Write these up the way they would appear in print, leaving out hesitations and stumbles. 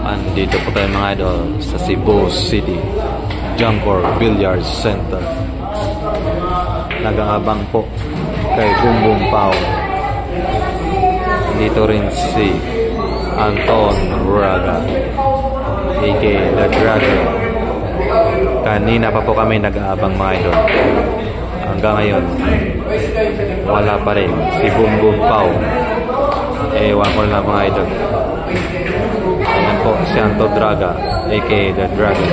Andito po tayo mga idol sa Cebu City Juncor Billiard Center. Nag-aabang po kay Bumbong Pao. Dito rin si Anton Raga aka The Dragon. Kanina pa po kami nag-aabang mga idol. Hanggang ngayon wala pa rin si Bumbong Pao. Ewan ko lang mga idol. Ayan po si Anton Raga aka The Dragon.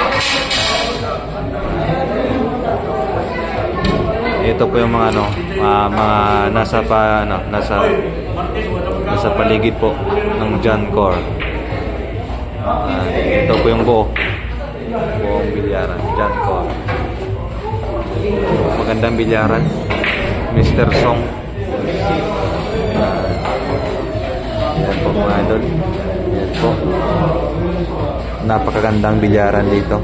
Ito po yung mga mga nasa paligid po ng Juncor. Ito po yung buong bilyaran, Juncor. Magandang bilyaran, Mr. Song. Yan po mga idol. Yan po. Napakagandang bilyaran dito.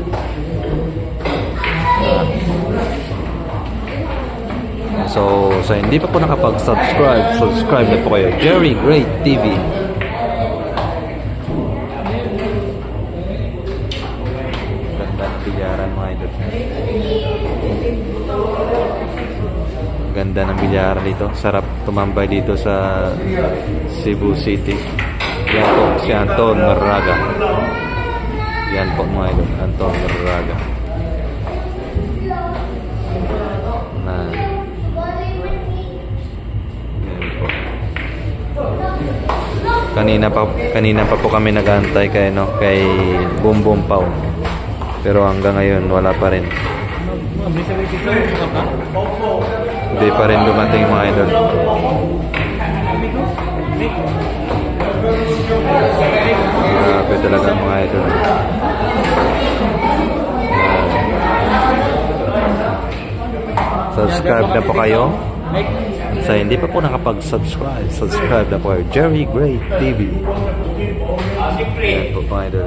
So hindi pa po nakapag-subscribe, subscribe na po kayo. Jerry Gray TV. Ganda ng bilyaran mga idol. Ganda ng bilyaran dito. Sarap tumambay dito sa Cebu City. Yan po si Anton Raga. Yan po mga idol, Anton Raga. Kanina pa po kami nag-aantay kay Bumbong Pao. Pero hanggang ngayon wala pa rin. Hindi pa rin dumating mga idol. Grabe talaga mga idol. Subscribe na po kayo. Sa hindi pa po nakapag-subscribe, subscribe na po kayo. Jerry Gray TV. Yan po mga idol.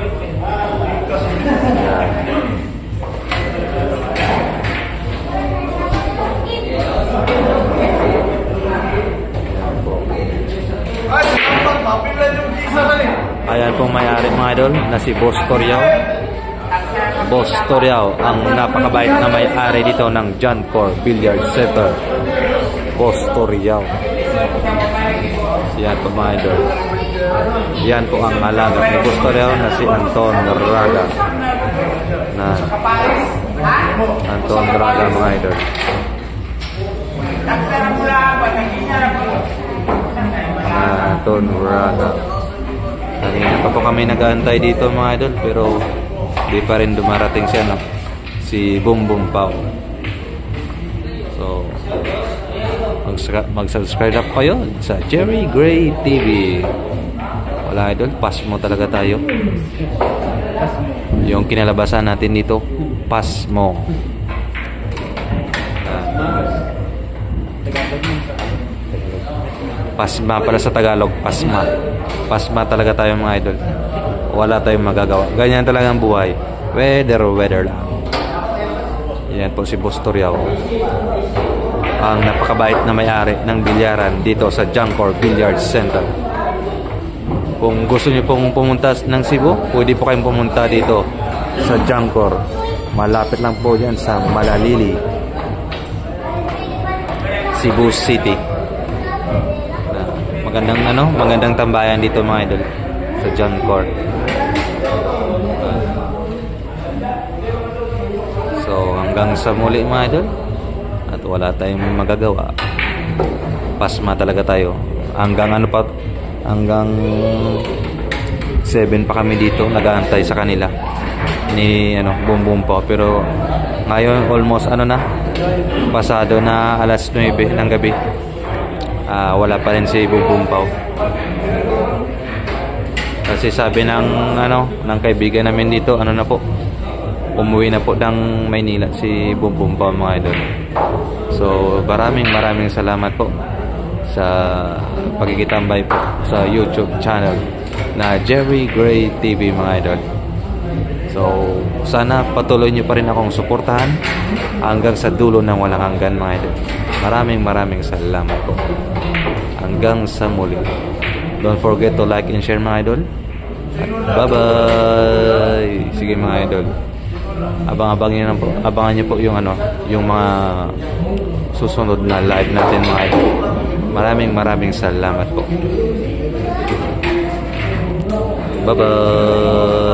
Yan. Ayan pong may-ari mga idol na si Boss Toriao. Boss Toriao ang napakabait na may-ari dito ng Juncor Billiard Center. Boss Toriao. Yan po mga idol. Yan po ang alaga ni Boss Toriao na si Anton Raga. Anton Raga mga idol. Anton Raga. Kanina pa po kami nag-aantay dito mga idol, pero di pa rin dumarating siya si Bumbong Pao. So mag-subscribe na po kayo sa Jerry Gray TV. Wala idol, pasmo talaga tayo. Yung kinalabasan natin dito, pasmo. Pasma pala sa Tagalog, pasma. Pasma talaga tayo mga idol. Wala tayong magagawa. Ganyan talaga ang buhay. Weather lang. Yan po si Boss Toriao. Ang napakabait na may-ari ng bilyaran dito sa Juncor Billiard Center. Kung gusto niyo pong pumunta ng Cebu, pwede po kayong pumunta dito sa Juncor. Malapit lang po dyan sa Malalili, Cebu City. Magandang tambayan dito mga idol sa Juncor. So hanggang sa muli mga idol, at wala tayong magagawa. Pasma talaga tayo. Hanggang hanggang 7 pa kami dito nag-aantay sa kanila ni Bumbong Pao. Pero ngayon almost pasado na alas 9 ng gabi. Wala pa rin si Bumbong Pao. Kasi sabi ng kaibigan namin dito, umuwi na po ng Maynila si Bumbong Pao mga idol. So maraming salamat po sa pagkikitambay po sa YouTube channel na Jerry Gray TV mga idol. So sana patuloy nyo pa rin akong suportahan hanggang sa dulo ng walang hanggan mga idol. Maraming salamat po. Hanggang sa muli. Don't forget to like and share mga idol. Bye-bye. Sige mga idol. Abangan niyo po yung yung mga susunod na live natin mga idol. Maraming salamat po. Bye-bye.